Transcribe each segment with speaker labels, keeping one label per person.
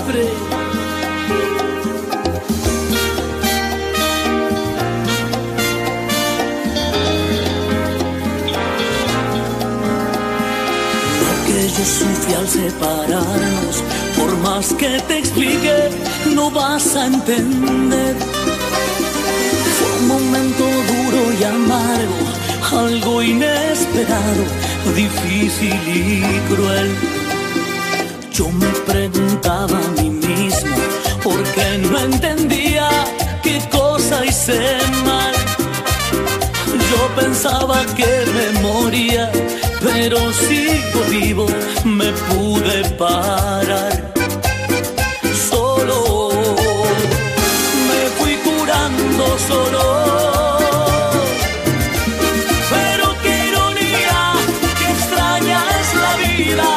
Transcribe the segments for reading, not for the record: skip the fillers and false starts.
Speaker 1: siempre. Lo que yo sufrí al separarnos, por más que te explique, no vas a entender. Fue un momento duro y amargo, algo inesperado, difícil y cruel. Yo me preguntaba a mí mismo, por qué no entendía qué cosa hice mal. Yo pensaba que me moría, pero sigo vivo, me pude parar. Solo me fui curando solo. Pero qué ironía, qué extraña es la vida.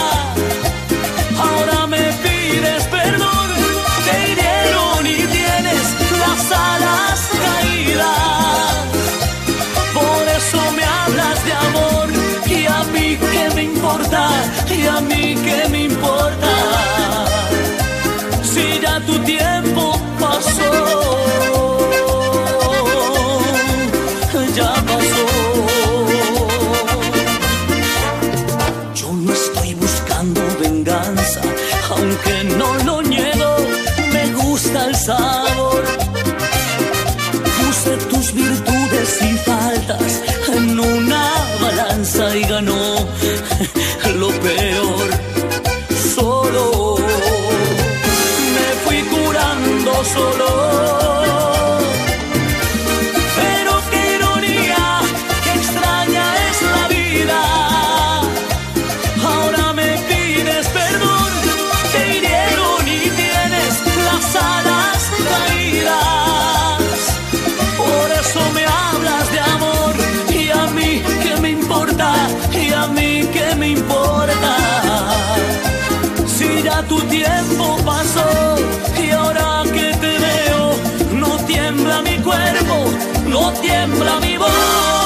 Speaker 1: Ahora me pides perdón, te hirieron y tienes las alas caídas. Por eso me hablas de amor, y a mí qué me importa, y a mí qué me importa, si ya tu tiempo pasó, ya pasó. Yo no estoy buscando venganza, aunque no lo niego, me gusta el sabor. Puse tus virtudes y faltas en una balanza y ganó lo peor. Solo me fui curando solo. Pero qué ironía, qué extraña es la vida. Ahora me pides perdón, te hirieron y tienes las alas caídas. Por eso me hablas de amor, y a mí qué me importa, y a mí qué me importa, si ya tu tiempo pasó. Y ahora que te veo, no tiembla mi cuerpo, no tiembla mi voz.